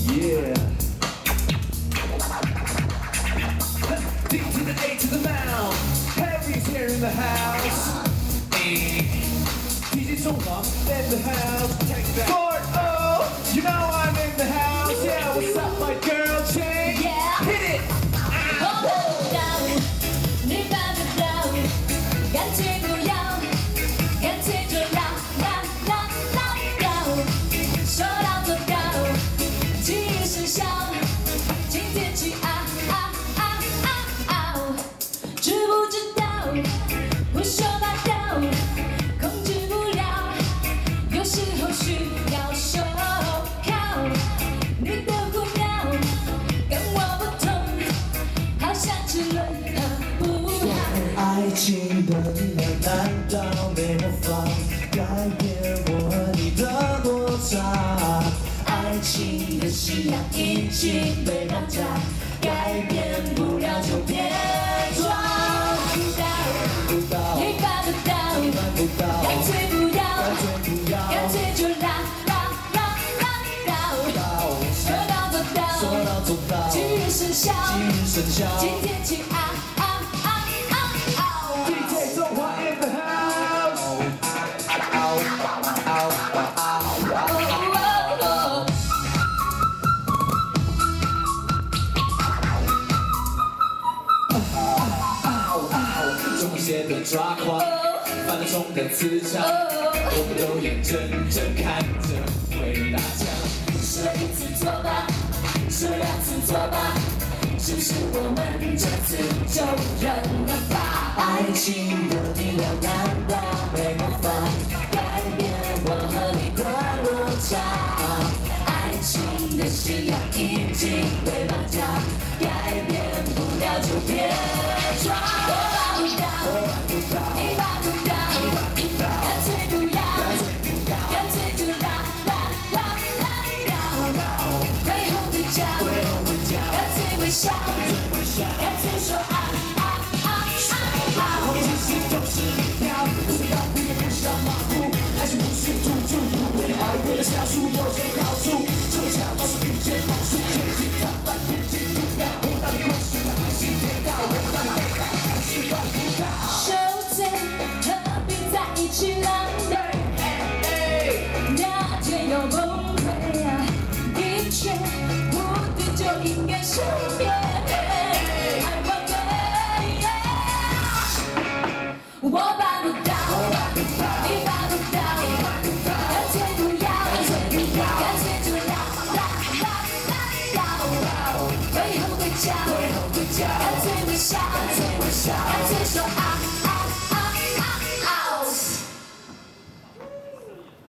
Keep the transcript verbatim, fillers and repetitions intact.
Yeah. D to the A to the mound. Harry's here in the house. D J 中华 in the house. Ford, oh, you know I'm in the house. Yeah, what's up, my girl Jane? Yeah. Hit it. Oh, down, 你办得到，感情不要，感情就要要要要要，说到做到，记忆生效，今天起啊啊啊啊啊，知不知道？胡说八道，控制不了，有时候需要手铐，你的护照跟我不同。好像齿轮和不好。 爱情的力量难道没魔法改变我和你的落差？爱情的信仰已经被绑架，改变不了就别装。不到， 你办不到，干脆不要，干脆就拉拉拉拉倒，说到做到，今日生效，今天起啊啊啊啊啊 D J 中华 in the house. 中邪的抓狂，犯了冲的磁场，我们都眼睁睁看着回大家。 说一次做吧，说两次做吧，是不是我们这次就认了吧？ 爱情的力量难道没魔法改变我和你的落差？ 爱情的信仰已经被绑架，改变不了就别装。我办不到，你办不到，干脆不要，干脆就拉拉拉拉倒，退后回家，干脆微笑，干脆说啊啊啊啊！ 其实就是一条，不需要哭也不需要马虎，爱情不是赌注，为了爱为了下输有些好处，就像老鼠遇见老鼠，前进他半天进不了，我到底关系还是跌倒，我到底被爱还是办不到。 手牵和并在一起浪费，那天又崩溃，一切目的就应该是别。我办不到，你办不到，干脆不要，干脆就拉拉拉拉倒，退后回家，干脆微笑，干脆说爱。